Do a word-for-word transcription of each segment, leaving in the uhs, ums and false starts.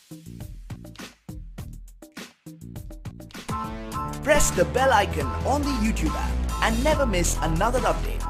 Press the bell icon on the YouTube app and never miss another update.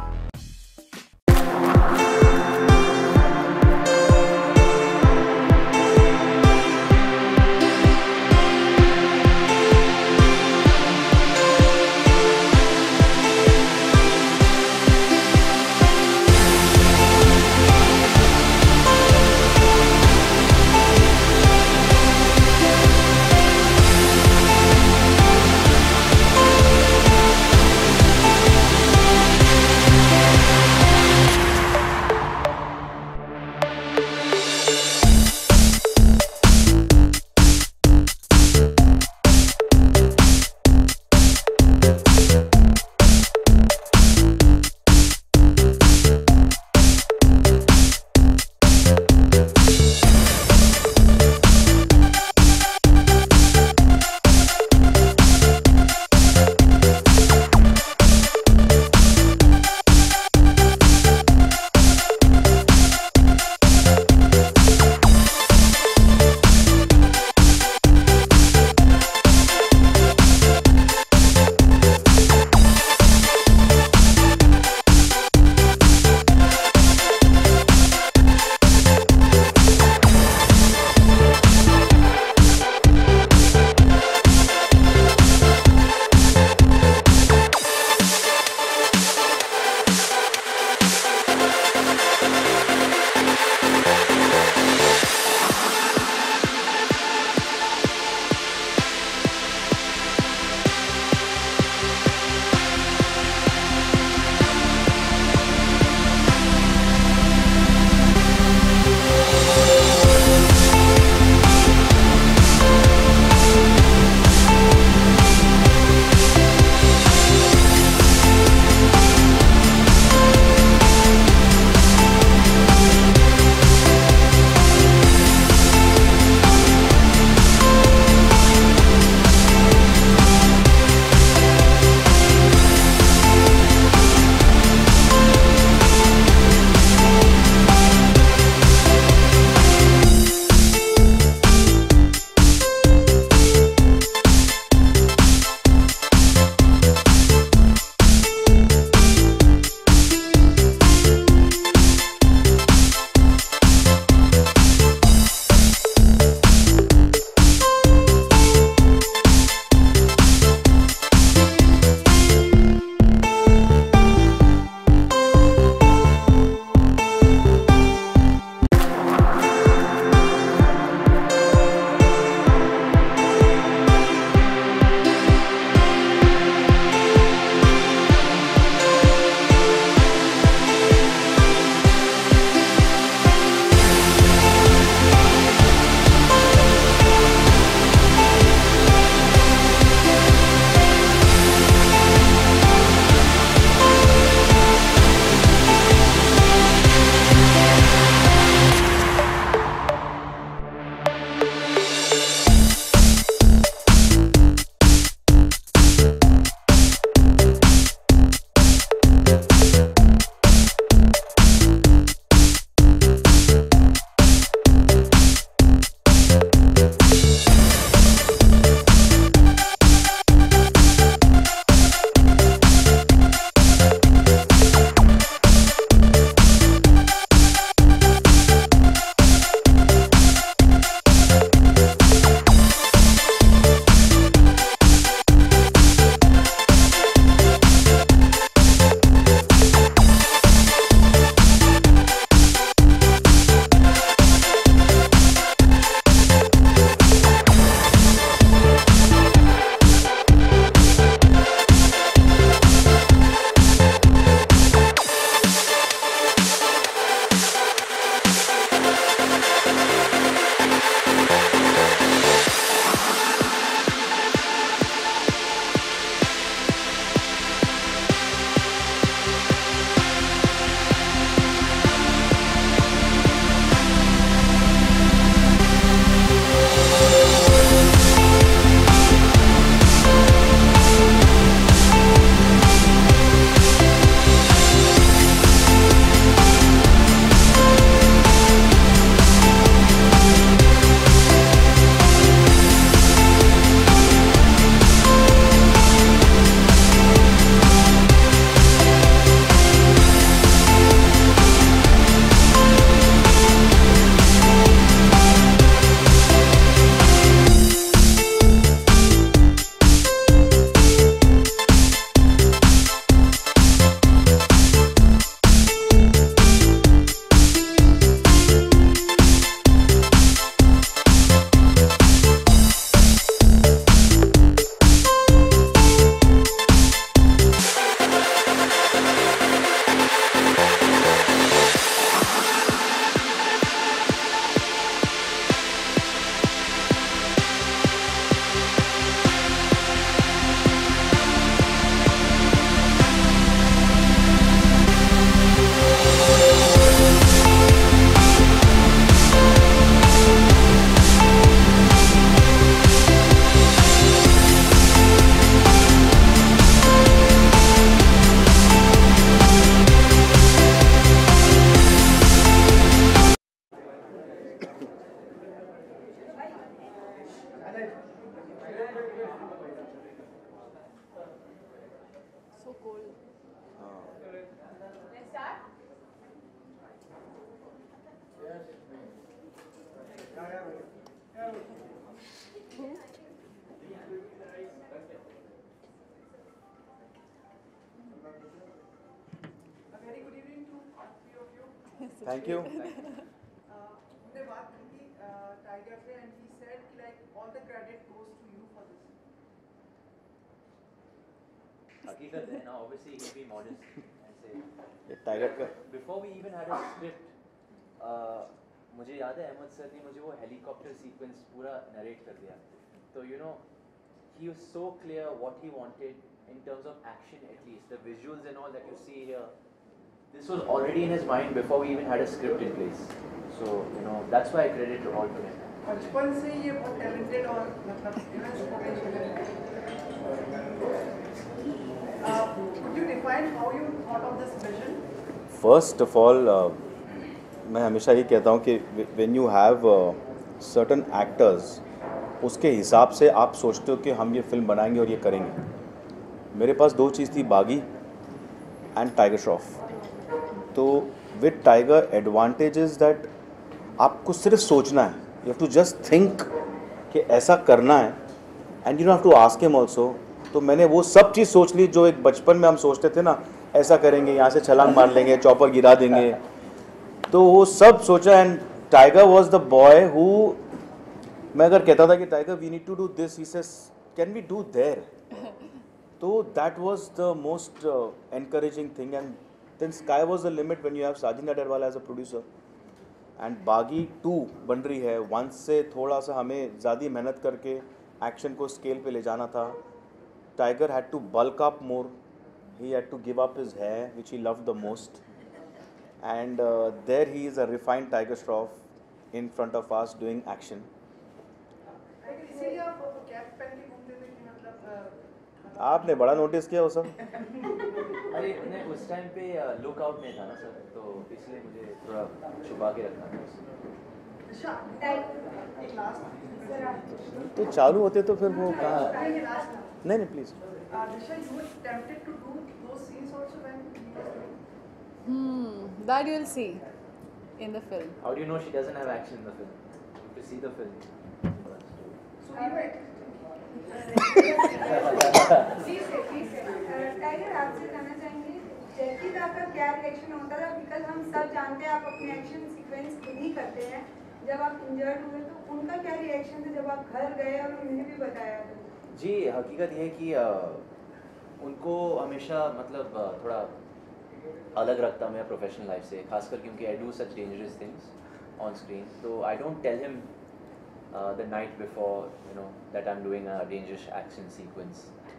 very good evening to all three of you. Thank you. हमने बात की थी tiger से and he said कि like all the credit goes to you for this. हकीकत है ना, obviously he'll be modest and say ये टाइगर का before we even had a script, uh, मुझे याद है अहमद सर ने मुझे वो हेलीकॉप्टर सीक्वेंस पूरा नरेट कर दिया. तो you know he was so clear what he wanted in terms of action, at least the visuals and all that you see here. This was already in his mind before we even had a script in place. So you know that's why I credit it all to him. बचपन से ये बहुत talented और मतलब immense potential है. Uh, could you define how you thought of this vision? First of all मैं हमेशा ही कहता हूँ कि when you have certain actors, उसके हिसाब से आप सोचते हो कि हम ये फिल्म बनाएंगे और ये करेंगे. मेरे पास दो चीज़ थी, बागी एंड टाइगर श्रॉफ. तो with Tiger advantage is that आपको सिर्फ सोचना है, you have to just think कि ऐसा करना है and you have to ask him also. तो मैंने वो सब चीज़ सोच ली जो एक बचपन में हम सोचते थे ना, ऐसा करेंगे, यहाँ से छलांग मार लेंगे, चॉपर गिरा देंगे. तो वो सब सोचा and Tiger was the boy who, मैं अगर कहता था कि Tiger we need to do this, he says can we do there. तो that was the most encouraging thing and then sky was the limit when you have Sajid Nadiadwala as a producer. And Baaghi two बन रही है, one से थोड़ा सा हमें ज़्यादा मेहनत करके एक्शन को स्केल पे ले जाना था. Tiger had to bulk up more, he had to give up his hair which he loved the most, and uh, there he is a refined Tiger Shroff in front of us doing action. लेकिन इसीलिए आप cap पहन के घूमते थे कि मतलब आपने बड़ा नोटिस किया वो सब. अरे नहीं, उस टाइम पे लुक आउट में था ना सर, तो इसलिए मुझे थोड़ा छुपा के रखना था. दिशा एक लास्ट तो चालू होते तो फिर वो कहाँ. ये लास्ट नहीं नहीं please. Disha, you were tempted to do those scenes also when you were doing? Hmm, that you'll see in the film. How do you know she doesn't have action in the film? You have to see the film. So you were please please Tiger आपसे जानना चाहेंगे जैकी दा का क्या reaction होता था, because हम सब जानते हैं आप अपने एक्शन सीक्वेंस खुद ही करते हैं. जब आप इंजर्ड हुए तो उनका क्या रिएक्शन था जब आप घर गए और उन्होंने भी बताया था? जी, हकीकत ये है कि आ, उनको हमेशा मतलब आ, थोड़ा अलग रखता मैं प्रोफेशनल लाइफ से, खासकर क्योंकि I do such dangerous things on screen. तो I don't tell him the night before you know that I am doing a dangerous action sequence.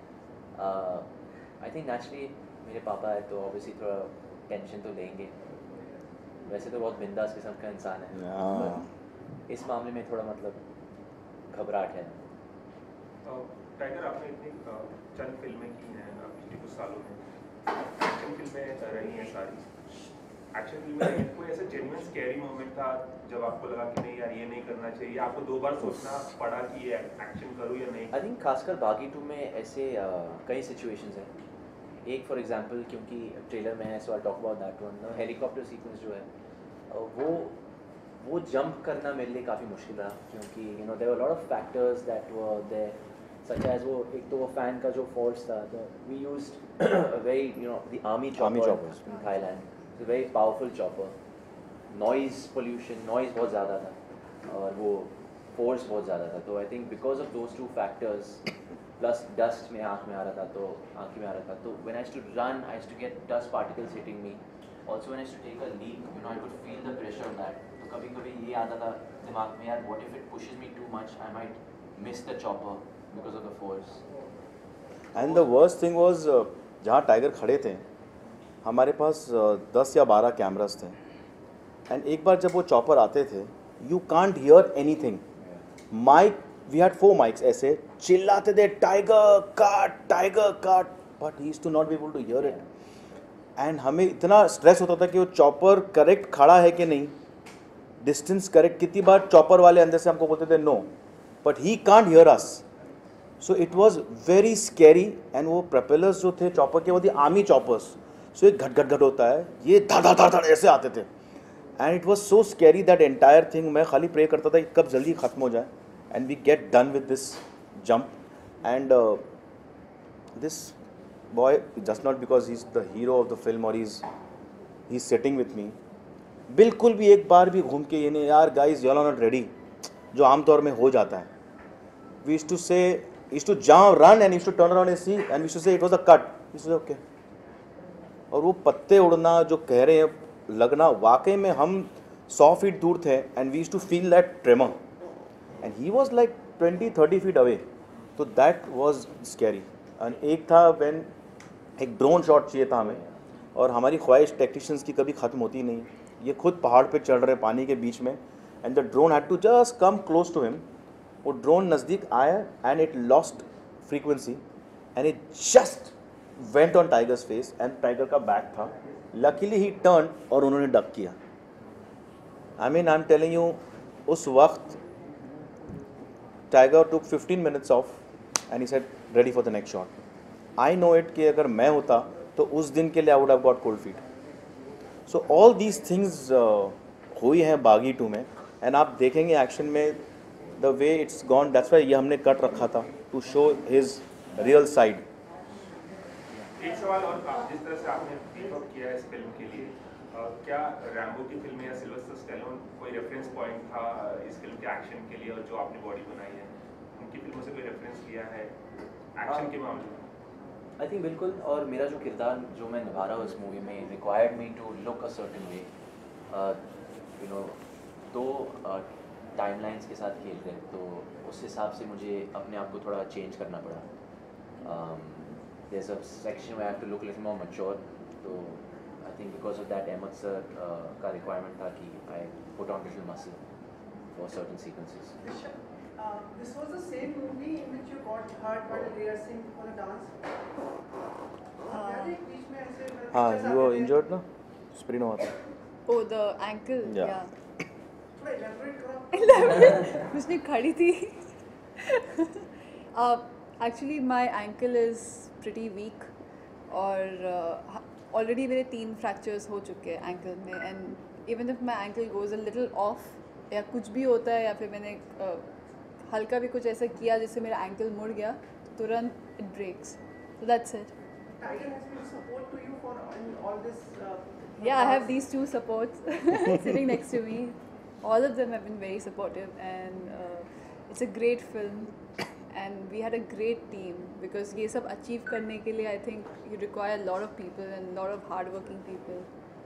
I think naturally मेरे पापा है तो ऑब्वियसली थोड़ा टेंशन तो लेंगे. वैसे तो बहुत बिंदास किस्म का इंसान है, but इस मामले में थोड़ा मतलब घबराहट है. टाइगर, आपने इतनी चंद फिल्में की हैं पिछले कुछ सालों में, एक्शन फिल्में रही हैं सारी. एक्शन फिल्में रही हैं, कोई ऐसा जेन्युइन स्कैरी मोमेंट था जब आपको लगा कि नहीं यार ये नहीं करना चाहिए, आपको दो बार सोचना पड़ा कि ये एक्शन करूँ या नहीं? आई थिंक खासकर बागी टू में ऐसे uh, कई सिचुएशंस हैं. एक फॉर एग्जांपल, क्योंकि ट्रेलर में है so I talk about that one, helicopter sequence जो है uh, वो वो जंप करना मेरे लिए काफ़ी मुश्किल रहा, क्योंकि you know there were lot of factors that were there, such as वो एक तो वो फैन का जो फोर्स था, we used a very you know the army chopper Army choppers. in Thailand. It's a very powerful chopper. Noise pollution, noise बहुत ज़्यादा था और वो force बहुत ज़्यादा था. तो I think because of those two factors plus dust में आँख में आ रहा था, तो आँख में आ रहा था, तो when I used to run I used to get dust particles hitting me. Also when I used to take a leap, you know I could feel the pressure of that. तो कभी कभी ये आता था दिमाग में, यार what if it pushes me too much, I might miss the chopper because of the force. And the worst thing was, जहाँ टाइगर खड़े थे हमारे पास दस या बारह कैमरास थे. एंड एक बार जब वो चॉपर आते थे, you can't hear anything. Mic, we had four mics, ऐसे चिल्लाते थे Tiger cut Tiger cut, but he is to not be able to hear it. And हमें इतना स्ट्रेस होता था कि वो चॉपर करेक्ट खड़ा है कि नहीं, डिस्टेंस करेक्ट. कितनी बार चॉपर वाले अंदर से हमको बोलते थे no, but he can't hear us. So it was very scary. And वो प्रोपेलर्स जो थे चॉपर के, वो थे आर्मी चॉपर्स. सो एक घट घट घट होता है, ये धड़ धड़ धड़ धड़ ऐसे आते थे and it was so scary that entire thing. मैं खाली प्रे करता था कि कब जल्दी ख़त्म हो जाए and we get done with this jump. And this boy just not because he is the hero of the film और he is he is sitting with me, बिल्कुल भी एक बार भी घूम के ये नहीं यार guys you are not ready, जो आमतौर में हो जाता है. We used to say used to jump run and used to turn around and see and we used to say it was a cut. Used to say okay. और वो पत्ते उड़ना जो कह रहे हैं लगना, वाकई में हम सौ फीट दूर थे and we used to feel that tremor and he was like twenty thirty feet away. तो दैट वाज स्कैरी. एंड एक था व्हेन एक ड्रोन शॉट चाहिए था हमें, और हमारी ख्वाहिश टेक्नीशियंस की कभी ख़त्म होती नहीं. ये खुद पहाड़ पे चढ़ रहे पानी के बीच में and the drone had to just come close to him. वो ड्रोन नज़दीक आया and it lost frequency and it just went on Tiger's face and Tiger का बैक था. लकीली ही टर्न और उन्होंने डक किया. I mean I am telling you, उस वक्त Tiger took fifteen minutes off and he said ready for the next shot. I know it कि अगर मैं होता तो उस दिन के लिए I would have got cold feet. So all these things हुई हैं बागी टू में एंड आप देखेंगे एक्शन में the way it's gone. That's why ये हमने कट रखा था to show his real side. एक सवाल और, आप जिस तरह से आपने टीम अप किया इस फिल्म के लिए, अ, क्या रैम्बो की फिल्म या सिल्वेस्टर स्टैलोन कोई रेफरेंस पॉइंट था इस फिल्म के एक्शन के लिए, और जो आपने बॉडी बनाई है उनकी फिल्मों से कोई रेफरेंस लिया है एक्शन के मामले में? आई थिंक बिल्कुल. और मेरा जो किरदार जो मैं निभा रहा हूँ इस मूवी में required me to look a certain way. You know दो टाइमलाइंस के साथ खेल रहे हैं, तो उस हिसाब से मुझे अपने आप को थोड़ा चेंज करना पड़ा. There is a section where I have to look little more mature. तो I think because of that Ahmed sir का रिक्वायरमेंट था कि I put on little muscle for certain sequences. Uh, this was the same movie in which you got hurt while rehearsing for a dance. याद है बीच में ऐसे हाँ, pictures you were आते थे? इंजर्ड ना, स्प्रिन हुआ था. Oh, the ankle. Yeah. Yeah. थोड़ा elaborate करो. मुझे खड़ी थी. uh, actually, my ankle is pretty weak. और uh, already मेरे तीन fractures हो चुके हैं ankle में, and even if my ankle goes a little off या कुछ भी होता है या फिर मैंने uh, हल्का भी कुछ ऐसा किया जिससे मेरा एंकल मुड़ गया तो तुरंत it breaks. So that's it. Tiger has been support to you for in all this. Uh, Yeah, I have these two supports sitting next to me. All of them have been very supportive, and uh, it's a great film. And we had a great team because ये सब achieve करने के लिए I think you require a lot of people and a lot of hardworking people.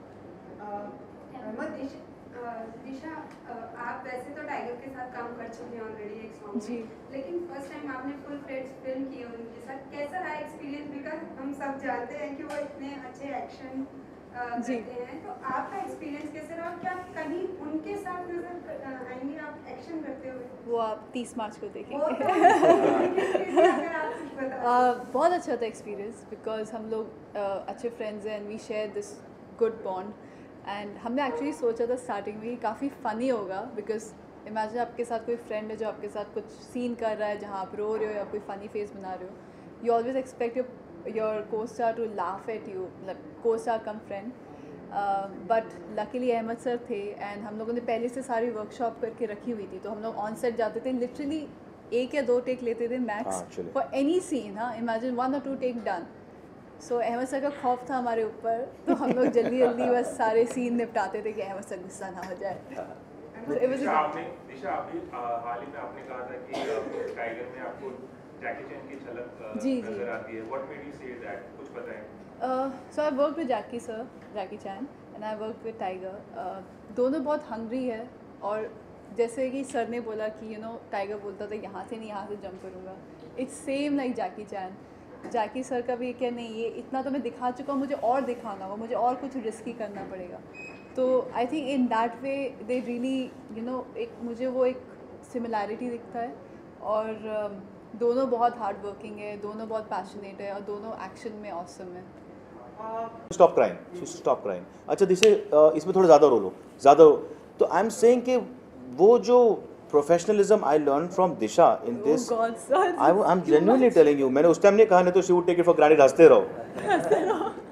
uh, Ahmed, दिश- अ, दिशा, अ, आप वैसे तो tiger के साथ काम कर चुके हैं ऑलरेडी एक सॉन्ग जी. में, लेकिन फर्स्ट टाइम आपने फुल फ्लेज फिल्म की है उनके साथ. कैसा रहा एक्सपीरियंस? बिकॉज हम सब जानते हैं कि वो इतने अच्छे एक्शन जी. करते हैं, तो आपका एक्सपीरियंस कैसे रहा? और क्या कहीं उनके साथ नजर अ, आएंगे आप एक्शन करते हुए? वो आप तीस मार्च को वो देखेंगे. तो अगर आप कुछ बता uh, बहुत अच्छा था एक्सपीरियंस बिकॉज हम लोग uh, अच्छे फ्रेंड्स हैं and we share this good bond. And हमने एक्चुअली सोचा था स्टार्टिंग में कि काफ़ी फ़नी होगा बिकॉज इमेजिन आपके साथ कोई फ्रेंड है जो आपके साथ कुछ सीन कर रहा है जहाँ आप रो रहे हो या कोई फ़नी फेस बना रहे हो. You always expect your your costar to laugh at you, मतलब costar come friend. But luckily Ahmed sir थे एंड हम लोगों ने पहले से सारी वर्कशॉप करके रखी हुई थी, तो हम लोग ऑन सेट जाते थे, लिटरली एक या दो टेक लेते थे हाँ, max actually. For any scene. हाँ, इमेजिन वन और two take done. So Ahmed sir का खौफ था हमारे ऊपर, तो हम लोग जल्दी जल्दी बस सारे सीन निपटाते थे कि अहमद सर गुस्सा ना हो जाए. So it was Disha, a- आपने दिशा अभी अ, हाल ही में आपने कहा था कि अ, टाइगर में आपको जैकी चैन की झलक अ, जी, जी. नजर आती है. What made you say that? कुछ बताएं. Uh, so I worked with Jackie sir, Jackie Chan, and I worked with Tiger. Uh, दोनों बहुत hungry है और जैसे कि सर ने बोला कि यू नो टाइगर बोलता था यहाँ से नहीं यहाँ से जंप करूँगा. It's same like Jackie Chan. Jackie sir का भी क्या नहीं, ये इतना तो मैं दिखा चुका हूँ, मुझे और दिखाना होगा, मुझे और कुछ रिस्की करना पड़ेगा. तो I think in that way they really you know एक मुझे वो एक सिमिलैरिटी दिखता है. और um, दोनों बहुत हार्ड वर्किंग है, दोनों बहुत पैशनेट है और दोनों एक्शन में ऑसम है. Stop crying, stop crying. अच्छा दिसे इसमें थोड़ा ज़्यादा रोलो ज़्यादा रो. तो आई एम सेइंग कि वो जो professionalism I learn from Disha in this, Oh God, sir, I I am genuinely telling you. मैंने उस टाइम नहीं कहा, नहीं तो she would take it for granted. हंसते रहो.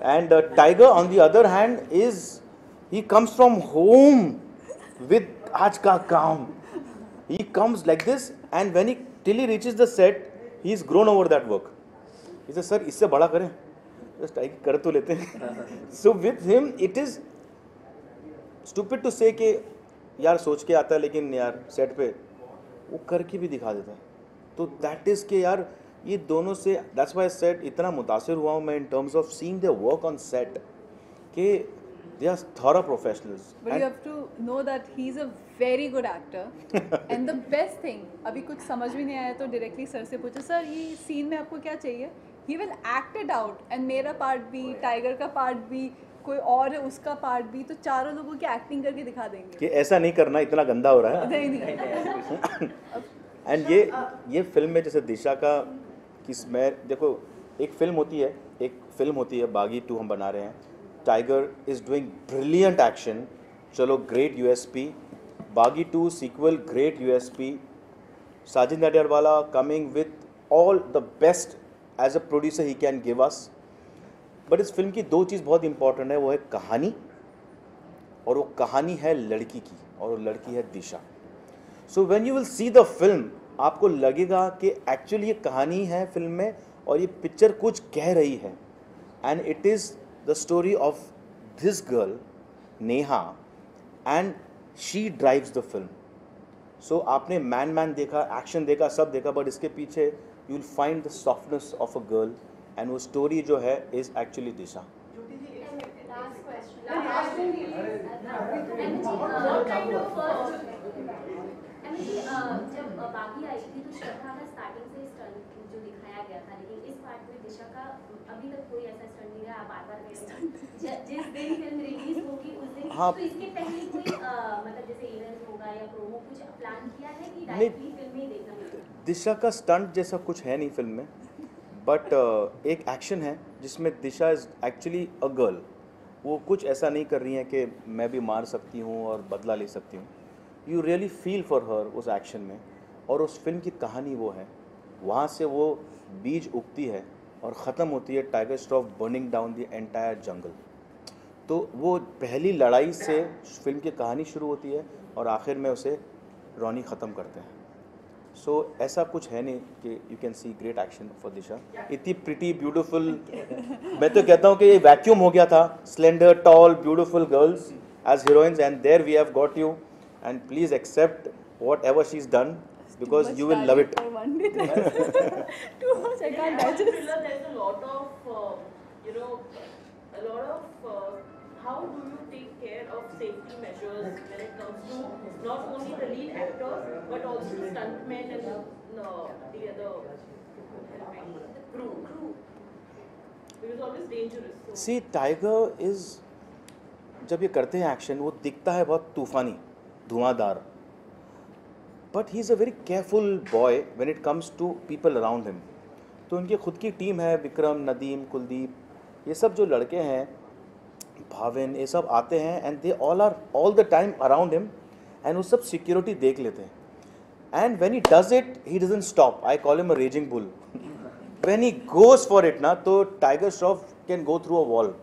And uh, Tiger, on the other hand, is he comes from home with aaj ka kaam. He comes like this, and when he till he reaches the set, he's grown over that work. He says, "Sir, इससे बड़ा करें." Just Tiger कर तो लेते हैं. So with him, it is stupid to say कि यार सोच के आता है, लेकिन यार सेट पे वो करके भी दिखा देता है. तो that is कि यार ये दोनों से, that's why I said इतना मुतासिर हुआ हूँ मैं in terms of seeing their work on set कि they are thorough professionals. But you have to know that he's a very good actor. And the best thing, अभी कुछ समझ भी नहीं आया तो directly सर से पूछो, सर ये scene में आपको क्या चाहिए? He will act it out. And मेरा part भी, टाइगर का part भी, कोई और है उसका part भी, तो चारों लोगों की acting करके दिखा देंगे. कि ऐसा नहीं करना, इतना गंदा हो रहा है. नहीं नहीं. एंड ये ये फिल्म में जैसे दिशा का किस मैं देखो, एक फिल्म होती है एक फिल्म होती है बागी टू हम बना रहे हैं. Tiger is doing brilliant action, चलो great USP. Baaghi two sequel, great USP. Sajid Nadiadwala coming with all the best as a producer he can give us. But इस फिल्म की दो चीज़ बहुत इंपॉर्टेंट है, वो है कहानी, और वो कहानी है लड़की की, और वो लड़की है Disha. So when you will see the film, आपको लगेगा कि एक्चुअली ये कहानी है फिल्म में, और ये पिक्चर कुछ कह रही है. And it is the story of this girl Neha, and she drives the film. So आपने मैन मैन देखा, एक्शन देखा, सब देखा, बट इसके पीछे you will find the softness of a girl, and वो स्टोरी जो है इज़ एक्चुअली दिशा. जब बागी आई थी तो श्रद्धा का स्टार्टिंग से स्टंट जो दिखाया गया था, लेकिन इस पार्ट में दिशा का अभी तक कोई ऐसा स्टंट नहीं रहा. आप बार बार कह रहे हैं जिस दिन फिल्म रिलीज होगी उस दिन. हाँ. तो इसके पहले कोई मतलब जैसे इवेंट होगा या प्रोमो कुछ प्लान किया है कि डायरेक्टली फिल्म में ही देखना मिलेगा? दिशा का स्टंट जैसा कुछ है नहीं फिल्म में, बट uh, एक एक्शन है जिसमें Disha is actually a girl. वो कुछ ऐसा नहीं कर रही है कि मैं भी मार सकती हूँ और बदला ले सकती हूँ. You really feel for her उस एक्शन में, और उस फिल्म की कहानी वो है. वहाँ से वो बीज उगती है और ख़त्म होती है Tiger Shroff burning down the entire jungle. तो वो पहली लड़ाई से फिल्म की कहानी शुरू होती है, और आखिर में उसे रॉनी ख़त्म करते हैं. सो so, ऐसा कुछ है नहीं कि you can see great action for Disha. इतनी प्रिटी ब्यूटीफुल, मैं तो कहता हूँ कि ये वैक्यूम हो गया था. Slender, tall, beautiful girls as heroines, and there we have got you. And please accept whatever she's done, because you will love it. Too much, I can't digest. There's a lot of, uh, you know, a lot of. Uh, how do you take care of safety measures when it comes to not only the lead actor but also the stuntmen and the, no, the other crew? Crew. Because it's always dangerous. So. See, Tiger is, जब ये करते हैं action, वो दिखता है बहुत तूफानी, धुआंधार, but he is a very careful boy when it comes to people around him. तो उनकी खुद की टीम है, विक्रम, नदीम, कुलदीप, ये सब जो लड़के हैं, भाविन, ये सब आते हैं, and they all are all the time around him, and वो सब सिक्योरिटी देख लेते हैं. And when he does it, he doesn't stop. I call him a raging bull. When he goes for it ना, तो Tiger Shroff can go through a wall.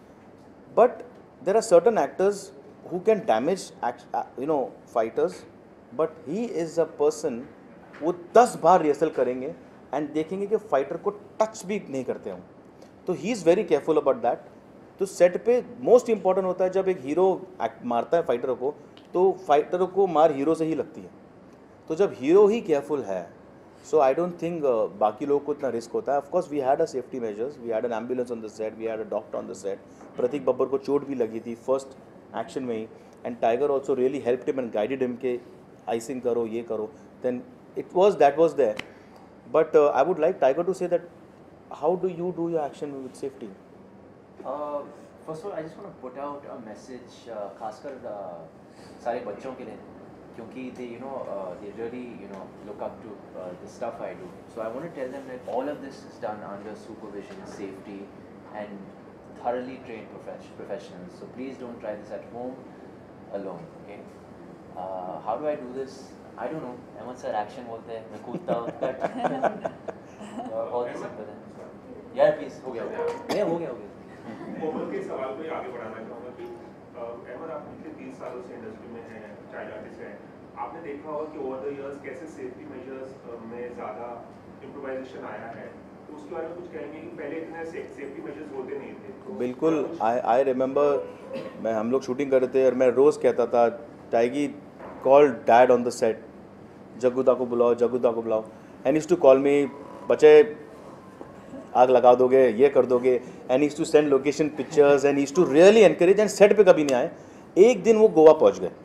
But there are certain actors who can damage act, uh, you know fighters, but he is a person वो दस बार rehearsal करेंगे and देखेंगे कि fighter को touch भी नहीं करते हम. तो he is very careful about that. तो सेट पे मोस्ट इंपॉर्टेंट होता है जब एक हीरो मारता है फाइटर को, तो फाइटर को मार हीरो से ही लगती है. तो जब हीरो ही केयरफुल है, सो आई डोंट थिंक बाकी लोगों को इतना रिस्क होता है. Of course we had a safety measures, we had an ambulance on the set, we had a doctor on the set. Prateik Babbar को चोट भी लगी थी फर्स्ट एक्शन में ही, and Tiger also really helped him and guided him के आइसिंग करो, ये करो. Then it was that was there. But I would like Tiger to say that how do you do your action with safety? First of all I just want to put out a message, खासकर सारे बच्चों के लिए, क्योंकि they you know uh, they really you know look up to uh, the stuff I do. So I want to tell them that all of this is done under supervision, safety, and thoroughly trained profes- professionals. So please don't try this at home alone. Okay? Uh, how do I do this? I don't know. Ahmed sir action बोलते हैं, मैं कूदता हूँ, cut. बहुत ही simple है. यार please हो गया हो गया. नहीं हो गया हो गया. कोमल के सवाल को ही आगे बढ़ाना चाहूँगा कि अ, अहमद, आप पिछले तीस सालों से इंडस्ट्री में हैं, चाइल्ड आर्टिस्ट हैं, आपने देखा होगा कि ओवर द इयर्स कैसे सेफ्टी मेजर्स में ज़्यादा इम्प्रोवाइजेशन आया है, तो उसके बारे में कुछ कहेंगे कि पहले इतने सेफ्टी मेजर्स होते नहीं थे? बिल्कुल, आई आई रिमेंबर मैं हम लोग शूटिंग कर रहे थे और मैं रोज़ कहता था टाइगी call dad on the set, Jagguda को बुलाओ जग्गूदा को बुलाओ, and used to call me, बच्चे आग लगा दोगे, ये कर दोगे, and used to send location pictures and used to really encourage, and set पे कभी नहीं आए। एक दिन वो गोवा पहुंच गए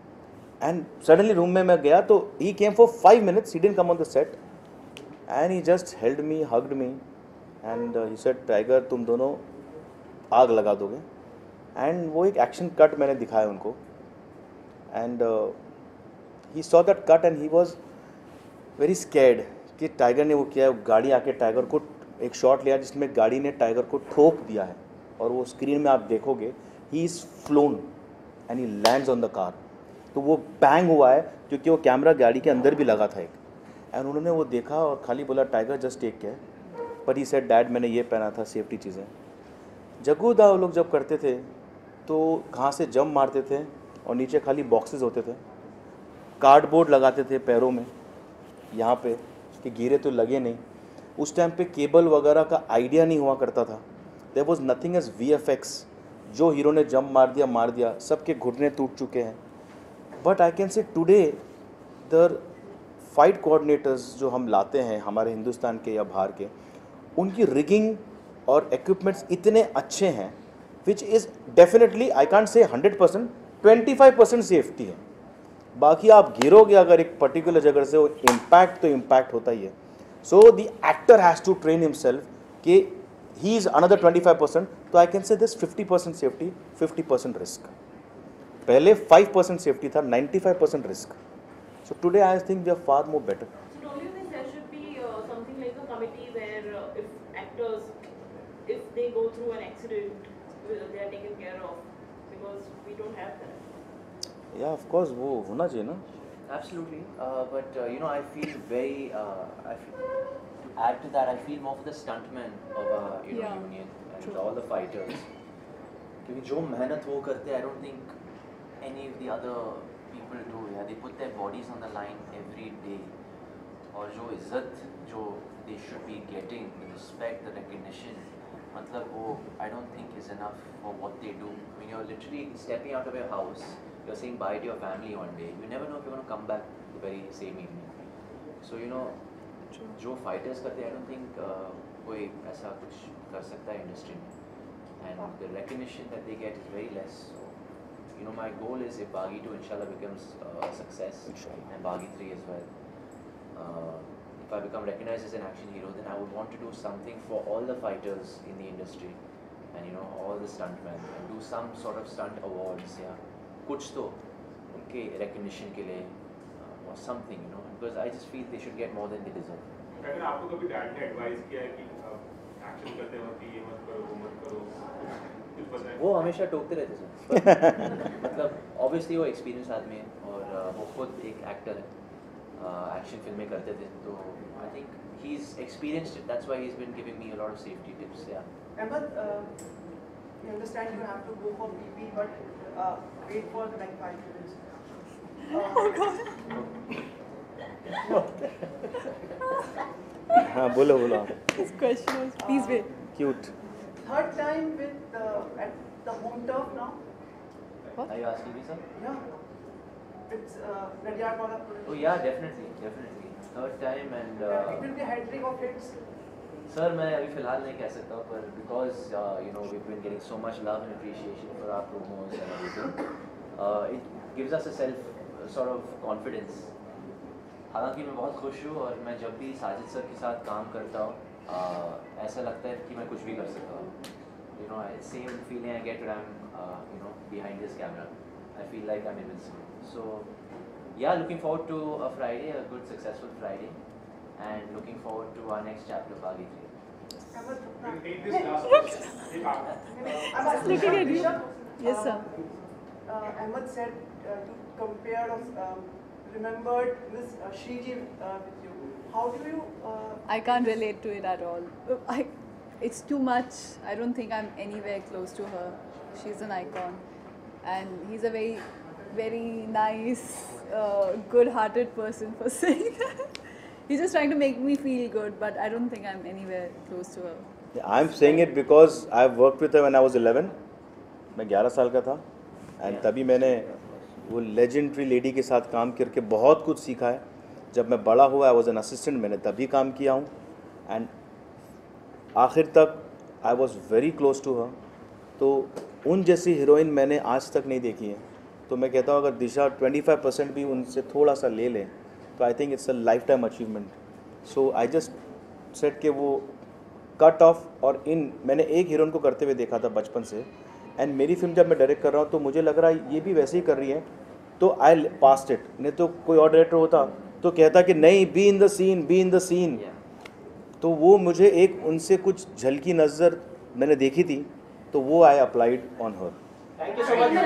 एंड सडनली रूम में मैं गया तो he came for five minutes, he didn't come on the set and he just held me, hugged me and he said Tiger तुम दोनों आग लगा दोगे, एंड वो एक एक्शन कट मैंने दिखाया उनको and he saw that cut and he was very scared कि टाइगर ने वो किया, गाड़ी आके टाइगर को एक शॉट लिया जिसमें गाड़ी ने टाइगर को ठोक दिया है और वो स्क्रीन में आप देखोगे he is flown and he lands on the car, तो वो बैंग हुआ है क्योंकि वो कैमरा गाड़ी के अंदर भी लगा था एक, एंड उन्होंने वो देखा और खाली बोला टाइगर जस्ट टेक केयर, पर ही सेड डैड मैंने ये पहना था सेफ्टी चीज़ें। जग्गूदा वो लोग जब करते थे तो कहाँ से जंप मारते थे और नीचे खाली बॉक्सेस होते थे, कार्डबोर्ड लगाते थे पैरों में यहाँ पे कि गिरे तो लगे नहीं, उस टाइम पे केबल वगैरह का आइडिया नहीं हुआ करता था, there was nothing as V F X, जो हीरो ने जंप मार दिया मार दिया, सबके घुटने टूट चुके हैं। But I can say today the fight coordinators जो हम लाते हैं हमारे हिंदुस्तान के या बाहर के, उनकी रिगिंग और इक्विपमेंट्स इतने अच्छे हैं which is definitely I can't say hundred percent, twenty five percent safety है, बाकी आप गिरोगे अगर एक पर्टिकुलर जगह से, वो इम्पैक्ट तो इम्पैक्ट होता ही है। So the actor has to train himself कि he is another twenty five percent, तो I can say this fifty percent safety, fifty percent risk. पहले फाइव परसेंट सेफ्टी था, ninety five percent risk. So today I think we are far more better. So don't you think there should be uh, something like a committee where uh, if actors, if they go through an accident, uh, they are taken care of, because we don't have that. या of course वो होना चाहिए ना। Absolutely, uh, but uh, you know, I feel very. Uh, I feel, to add to that, I feel more for the stuntmen of our you know Yeah, union and true. all the fighters. क्योंकि जो मेहनत वो करते हैं, I don't think any of the other people do. Yeah, they put their bodies on the line every day. और जो इज्जत जो they should be getting, the respect, the recognition, मतलब वो I don't think is enough for what they do. When you're literally stepping out of your house. You're saying bye to your family one day. You never know if you're going to come back the very same evening. So you know, जो fighters करते हैं, I don't think uh, कोई ऐसा कुछ कर सकता है industry में. And the recognition that they get is very less. So you know, my goal is if Baghi two inshallah becomes uh, a success, Inshallah. and Baghi three as well. Uh, if I become recognized as an action hero, then I would want to do something for all the fighters in the industry, and you know, all the stuntmen, and do some sort of stunt awards. Yeah. कुछ तो उनके recognition के लिए uh, or something, you know, because I just feel they should get more than they deserve. अगर आपको कभी dad ने advice किया है कि एक्शन करते वक्त ये मत करो वो मत करो, कुछ पता है? वो हमेशा टोकते रहते सर। मतलब obviously वो एक्सपीरियंस आदमी है और uh, वो खुद एक एक्टर है, एक्शन फिल्में करते थे, तो I think he's experienced it. That's why he's been giving me a lot of safety tips. Yeah. Ahmed, uh, you understand you have to go for P P, but uh, wait for the like five minutes. Uh, Oh God. हाँ बोलो बोलो। His question was, please wait. Cute. third time with uh, at the home turf now. Are you asking me, sir? Yeah. It's uh, Radyar Wala. Oh yeah, definitely, definitely. Third time and. Uh, Uh, it will be a hat trick of hits. Sir मैं अभी फ़िलहाल नहीं कह सकता, पर because you know we been getting so much love and appreciation for our promos and everything, it gives us a self sort of confidence. हालांकि मैं बहुत खुश हूँ और मैं जब भी साजिद सर के साथ काम करता हूँ uh, ऐसा लगता है कि मैं कुछ भी कर सकता हूँ। You know same feeling I get when I am you know behind this camera, I feel like I am invincible. So yeah looking forward to a Friday, a good successful Friday, and looking forward to our next chapter of Baghi three. Ahmed, We'll take this last question. If आप- I'm asking Looking at you. Rishabh, Yes, sir. Uh, uh, Ahmed said uh, you compared of um, remembered this uh, Shriji uh, with you. How do you? Uh, I can't relate to it at all. I it's too much. I don't think I'm anywhere close to her. She's an icon, and he's a very, very nice, uh, good-hearted person for saying that. He's just trying to make me feel good, but I don't think I'm anywhere close to her. Yeah, I'm saying it because I've worked with her when I was eleven. मैं ग्यारह साल का था, and तभी मैंने वो legendary lady के साथ काम करके बहुत कुछ सीखा है. जब मैं बड़ा हुआ, आई वॉज एन असिस्टेंट, मैंने तभी काम किया हूँ, एंड आखिर तक I was very close to her. तो उन जैसी हीरोइन मैंने आज तक नहीं देखी है. तो मैं कहता हूँ अगर दिशा पच्चीस परसेंट भी उनसे थोड़ा सा ले लें तो I think it's a life time achievement. So I just said कि वो कट ऑफ. और इन मैंने एक हीरोइन को करते हुए देखा था बचपन से, एंड मेरी फिल्म जब मैं डायरेक्ट कर रहा हूँ तो मुझे लग रहा है ये भी वैसे ही कर रही है, तो आई पास्ट इट. नहीं तो कोई और डायरेक्टर होता तो कहता कि नहीं, be in the scene, be in the scene. तो वो मुझे एक उनसे कुछ झलकी नज़र मैंने देखी थी, तो वो I applied on her. Thank you so much.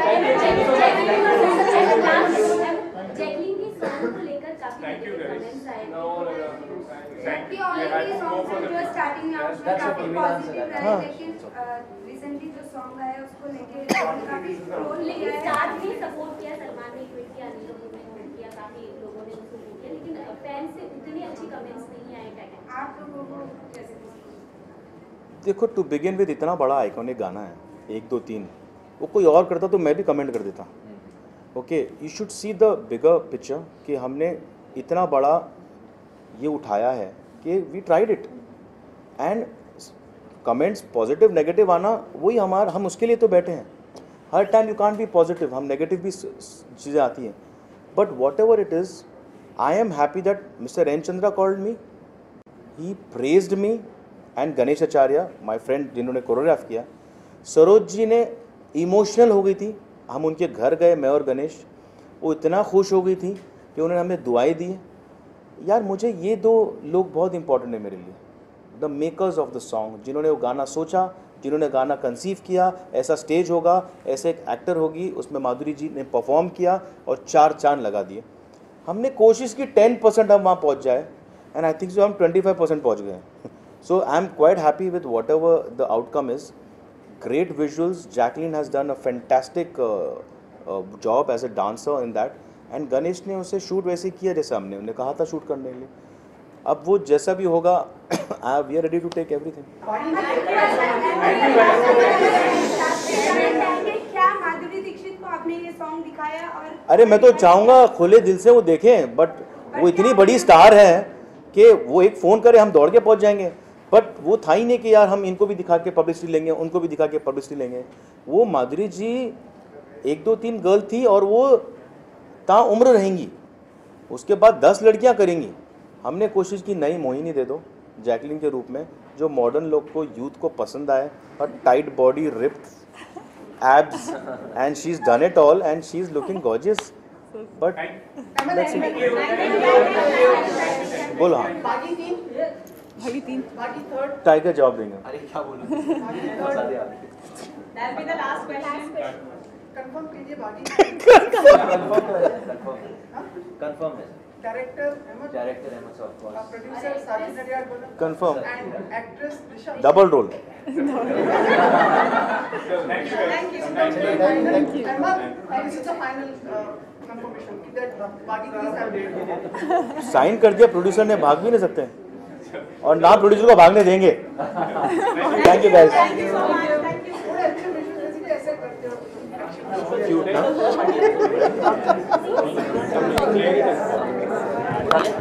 Jacqueline के सॉन्ग को लेकर काफी कमेंट्स आए थे. कि ऑलरेडी सॉन्ग जो स्टार्टिंग में उसमें काफी पॉजिटिव रहे, लेकिन रिसेंटली जो सॉन्ग आया उसको लेके काफी ट्रोल लेकिन किया है. स्टार ने सपोर्ट किया, सलमान ने ट्वीट किया, अनिल कपूर ने ट्वीट किया, काफी लोगों ने उसको ट्वीट किया, लेकिन फैन से उतनी अच्छी कमेंट्स नहीं आए. क्या आप लोगों को कैसे? देखो, टू बिगिन विद इतना बड़ा आइकॉनिक गाना है, एक दो तीन, वो कोई और करता तो मैं भी कमेंट कर देता. Okay, you should see the bigger picture कि हमने इतना बड़ा ये उठाया है कि we tried it, and comments positive negative आना वही हमारा, हम उसके लिए तो बैठे हैं. हर time you can't be positive, हम नेगेटिव भी चीज़ें आती हैं. But whatever it is, I am happy that mister N Chandra called me, he praised me, and Ganesh Acharya my friend जिन्होंने कोरियोग्राफ किया, सरोज जी ने इमोशनल हो गई थी. हम उनके घर गए, मैं और गणेश, वो इतना खुश हो गई थी कि उन्होंने हमें दुआएं दी. यार मुझे ये दो लोग बहुत इंपॉर्टेंट है मेरे लिए, the makers of the song, जिन्होंने वो गाना सोचा, जिन्होंने गाना कंसीव किया, ऐसा स्टेज होगा, ऐसे एक एक्टर होगी, उसमें माधुरी जी ने परफॉर्म किया और चार चांद लगा दिए. हमने कोशिश की टेन परसेंट हम वहाँ पहुँच जाए, एंड आई थिंक सो हम ट्वेंटी फाइव परसेंट पहुँच गए. So I'm quite happy with whatever the outcome is. Great visuals. Jacqueline has done a fantastic uh, uh, job as a dancer in that. And Ganesh ने उसे shoot वैसे किया जैसे हमने उन्हें कहा था शूट करने के लिए. अब वो जैसा भी होगा, we are ready to take everything. क्या माधुरी दीक्षित को आपने ये सॉन्ग दिखाया? और अरे मैं तो चाहूँगा खुले दिल से वो देखें, बट वो इतनी बड़ी स्टार है कि वो एक फ़ोन करे हम दौड़ के पहुँच जाएंगे. बट वो था ही नहीं कि यार हम इनको भी दिखा के पब्लिसिटी लेंगे, उनको भी दिखा के पब्लिसिटी लेंगे. वो माधुरी जी एक दो तीन गर्ल थी और वो ताउम्र रहेंगी, उसके बाद दस लड़कियां करेंगी. हमने कोशिश की नई मोहिनी दे दो जैकलिन के रूप में, जो मॉडर्न लोग को, यूथ को पसंद आए. और tight body, ripped abs, and she is done it all, and she is looking gorgeous. But बोलो. हाँ, बाकी तीन भाई तीन बाकी थर्ड टाइगर जवाब देंगे. अरे क्या बोलूं, मजा दे यार. That'll be the last question. Confirm कीजिए. बाकी कंफर्म है. Director Ahmed, director Ahmed sir, of course. Producer Sajid Nadiad बोला, confirm. And actress Disha. Double role. Thank you. Thank you. Ahmed, this is the final uh, confirmation that बाकी तीन have dated. साइन कर दिया, producer ने, भाग भी नहीं सकते और ना प्रोड्यूसर को भागने देंगे. Thank you guys. Thank you so much. Thank you. थोड़े अच्छे विजुअल्स इसलिए ऐसे करते हो. क्यूट ना.